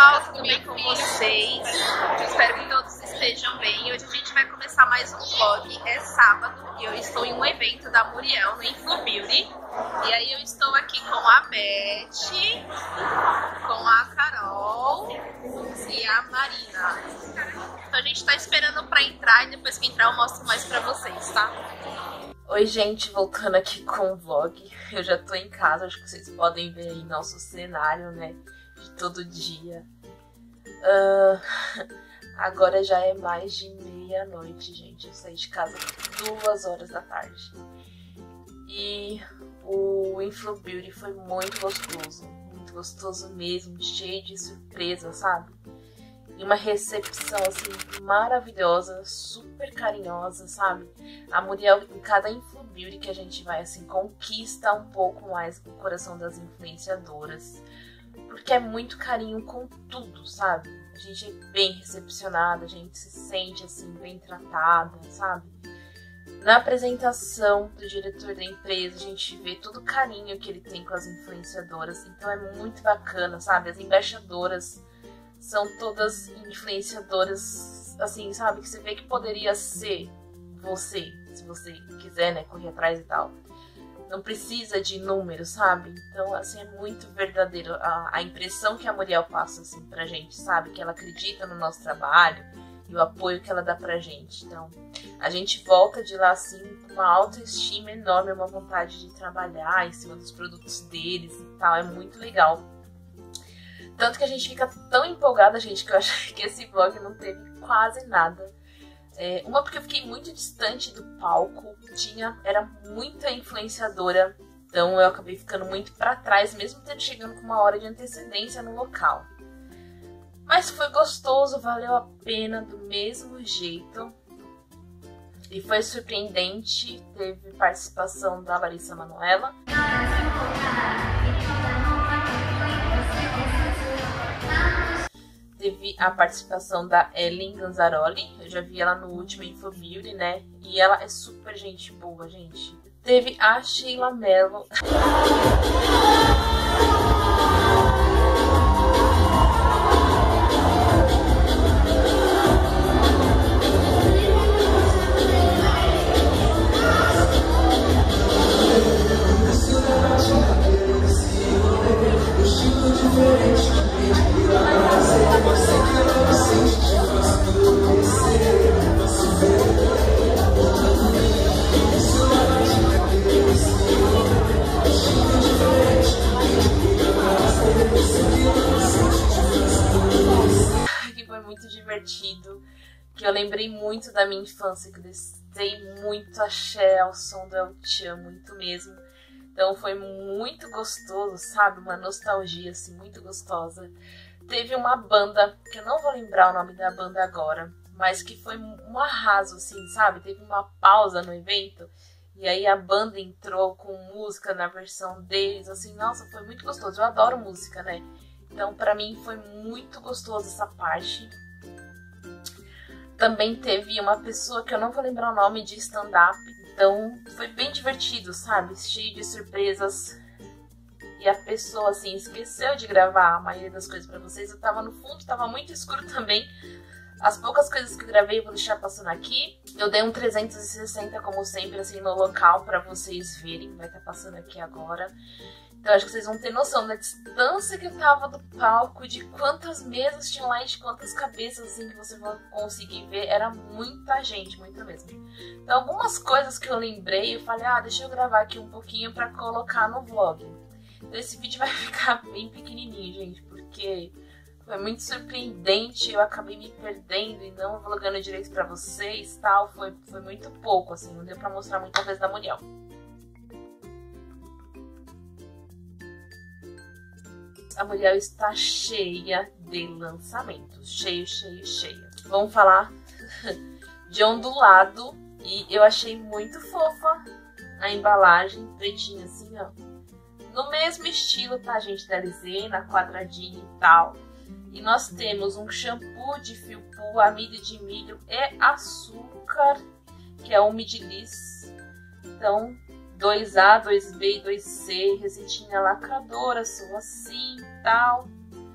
pessoal, tudo bem com vocês? Eu espero que todos estejam bem. Hoje a gente vai começar mais um vlog. É sábado e eu estou em um evento da Muriel no Influ Beauty. E aí eu estou aqui com a Beth, com a Carol e a Marina. Então a gente está esperando para entrar e depois que entrar eu mostro mais para vocês, tá? Oi gente, voltando aqui com o vlog. Eu já tô em casa, acho que vocês podem ver aí nosso cenário, né, de todo dia. Agora já é mais de meia-noite, gente. Eu saí de casa 2 horas da tarde. E o Influ Beauty foi muito gostoso mesmo, cheio de surpresa, sabe? E uma recepção, assim, maravilhosa, super carinhosa, sabe? A Muriel, em cada Influ Beauty que a gente vai, assim, conquista um pouco mais o coração das influenciadoras. Porque é muito carinho com tudo, sabe? A gente é bem recepcionada, a gente se sente, assim, bem tratada, sabe? Na apresentação do diretor da empresa, a gente vê todo o carinho que ele tem com as influenciadoras. Então é muito bacana, sabe? As embaixadoras são todas influenciadoras, assim, sabe? Que você vê que poderia ser você, se você quiser, né? Correr atrás e tal. Não precisa de números, sabe? Então, assim, é muito verdadeiro a impressão que a Muriel passa, assim, pra gente, sabe? Que ela acredita no nosso trabalho e o apoio que ela dá pra gente. Então, a gente volta de lá, assim, com uma autoestima enorme, uma vontade de trabalhar em cima dos produtos deles e tal. É muito legal. Tanto que a gente fica tão empolgada, gente, que eu acho que esse vlog não teve quase nada. Uma porque eu fiquei muito distante do palco, era muita influenciadora, então eu acabei ficando muito pra trás, mesmo tendo chegando com 1 hora de antecedência no local. Mas foi gostoso, valeu a pena do mesmo jeito. E foi surpreendente, teve participação da Larissa Manoela. Teve a participação da Ellen Ganzaroli, eu já vi ela no último Influ Beauty, né? E ela é super gente boa, gente. Teve a Sheila Mello. Divertido, que eu lembrei muito da minha infância, que eu dancei muito axé ao som do El Chan, muito mesmo. Então foi muito gostoso, sabe? Uma nostalgia, assim, muito gostosa. Teve uma banda, que eu não vou lembrar o nome da banda agora, mas que foi um arraso, assim, sabe? Teve uma pausa no evento, e aí a banda entrou com música na versão deles, assim, nossa, foi muito gostoso. Eu adoro música, né? Então pra mim foi muito gostoso essa parte. Também teve uma pessoa que eu não vou lembrar o nome, de stand-up. Então foi bem divertido, sabe? Cheio de surpresas. E a pessoa, assim, esqueceu de gravar a maioria das coisas pra vocês. Eu tava no fundo, tava muito escuro também. As poucas coisas que eu gravei eu vou deixar passando aqui. Eu dei um 360, como sempre, assim, no local pra vocês verem. Vai estar passando aqui agora. Então acho que vocês vão ter noção da distância que eu tava do palco, de quantas mesas tinham lá e de quantas cabeças, assim, que você vai conseguir ver. Era muita gente, muita mesmo. Então algumas coisas que eu lembrei, eu falei, deixa eu gravar aqui um pouquinho pra colocar no vlog. Então esse vídeo vai ficar bem pequenininho, gente, porque foi muito surpreendente, eu acabei me perdendo e não vlogando direito pra vocês, tal. Foi muito pouco, assim, não deu pra mostrar muita coisa da Muriel. A Muriel está cheia de lançamentos, cheia. Vamos falar de Ondulado, e eu achei muito fofa a embalagem, pretinha assim, ó. No mesmo estilo, tá, gente, da Lisena, quadradinho e tal. E nós temos um shampoo de fio poo, amido de milho e açúcar, que é o Midiliss. Então, 2A, 2B e 2C, receitinha lacradora, sou assim, tal.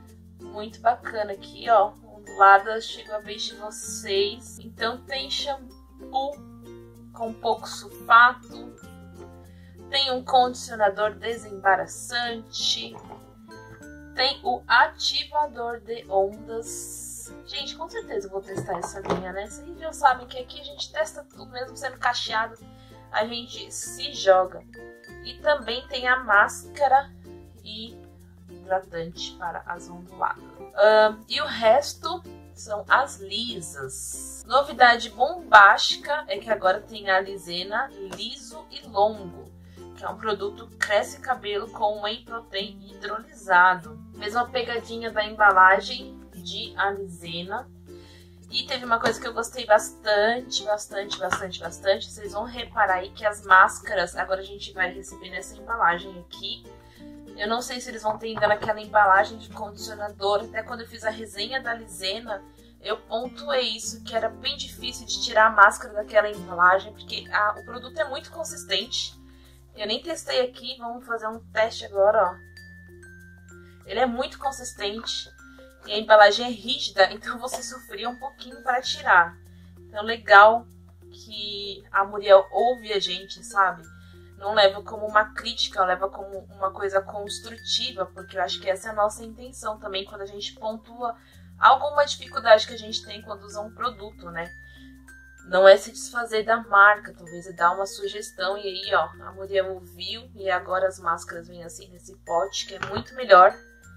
muito bacana aqui, ó. Onduladas, chegou a vez de vocês. Então tem shampoo com pouco sulfato. Tem um condicionador desembaraçante. Tem o ativador de ondas. Gente, com certeza eu vou testar essa linha, né? Vocês já sabem que aqui a gente testa tudo, mesmo sendo cacheado, a gente se joga. E também tem a máscara e hidratante para as onduladas. E o resto são as lisas. Novidade bombástica é que agora tem a Alizena liso e longo, que é um produto cresce cabelo com whey protein hidrolisado. Mesma pegadinha da embalagem de Alizena. E teve uma coisa que eu gostei bastante. Vocês vão reparar aí que as máscaras agora a gente vai receber nessa embalagem aqui. Eu não sei se eles vão ter ainda naquela embalagem de condicionador. Até quando eu fiz a resenha da Alizena, eu pontuei isso, que era bem difícil de tirar a máscara daquela embalagem, porque o produto é muito consistente. Eu nem testei aqui, vamos fazer um teste agora, ó. Ele é muito consistente e a embalagem é rígida, então você sofria um pouquinho para tirar. Então legal que a Muriel ouve a gente, sabe? Não leva como uma crítica, leva como uma coisa construtiva, porque eu acho que essa é a nossa intenção também quando a gente pontua alguma dificuldade que a gente tem quando usa um produto, né? Não é se desfazer da marca, talvez é dar uma sugestão. E aí, ó, a Muriel ouviu e agora as máscaras vêm assim nesse pote, que é muito melhor.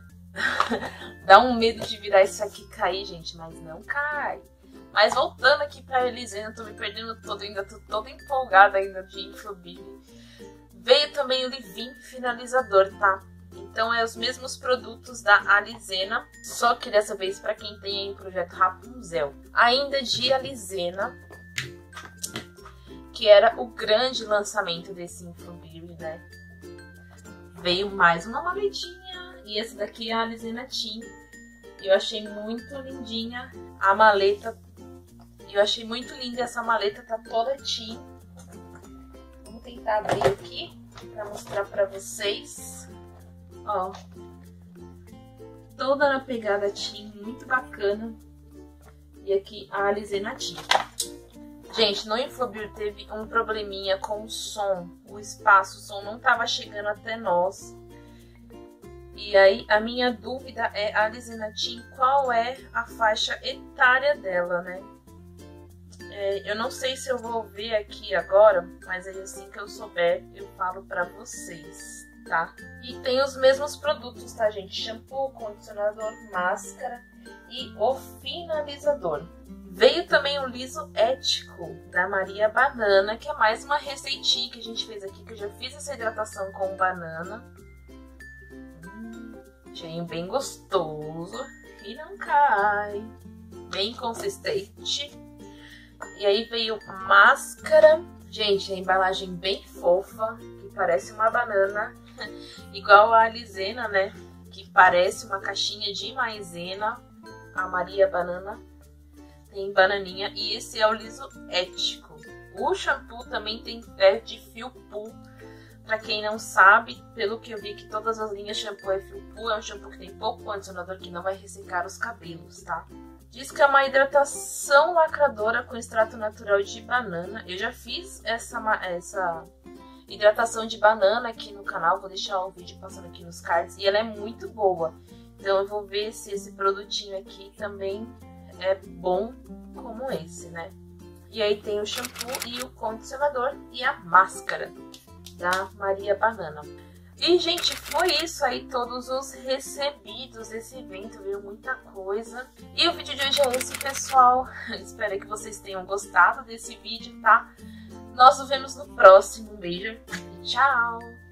Dá um medo de virar isso aqui e cair, gente, mas não cai. Mas voltando aqui pra Alizena, eu tô me perdendo todo, ainda tô toda empolgada ainda de Influbeauty. Veio também o leave-in finalizador, tá? Então é os mesmos produtos da Alizena, só que dessa vez para quem tem aí o projeto Rapunzel. Ainda de Alizena, que era o grande lançamento desse Influbeauty, né? Veio mais uma maletinha, e essa daqui é a Alizena Teen. Eu achei muito lindinha a maleta, eu achei muito linda essa maleta, tá toda teen. Vamos tentar abrir aqui para mostrar para vocês. Ó, toda na pegada teen, muito bacana. E aqui a Alizena Teen. Gente, no Influbeauty teve um probleminha com o som. O som não tava chegando até nós. E aí a minha dúvida é a Alizena Teen, qual é a faixa etária dela, né? Eu não sei se eu vou ver aqui agora, mas aí assim que eu souber eu falo pra vocês, tá? E tem os mesmos produtos, tá, gente? Shampoo, condicionador, máscara e o finalizador. Veio também o liso ético da Maria Banana, que é mais uma receitinha que a gente fez aqui, que eu já fiz essa hidratação com banana. Cheirinho bem gostoso e não cai. Bem consistente. E aí veio máscara. Gente, a embalagem bem fofa, que parece uma banana. Igual a Alizena, né? Que parece uma caixinha de maisena. A Maria Banana tem bananinha. E esse é o liso ético. O shampoo também é de fio pool. Pra quem não sabe, pelo que eu vi que todas as linhas shampoo é fio pool. É um shampoo que tem pouco condicionador, que não vai ressecar os cabelos, tá? Diz que é uma hidratação lacradora com extrato natural de banana. Eu já fiz essa hidratação de banana aqui no canal. Vou deixar o vídeo passando aqui nos cards. E ela é muito boa. Então eu vou ver se esse produtinho aqui também é bom como esse, né? E aí tem o shampoo e o condicionador e a máscara da Maria Banana. E, gente, foi isso aí, todos os recebidos desse evento, veio muita coisa. E o vídeo de hoje é esse, pessoal. Espero que vocês tenham gostado desse vídeo, tá? Nós nos vemos no próximo. Um beijo e tchau!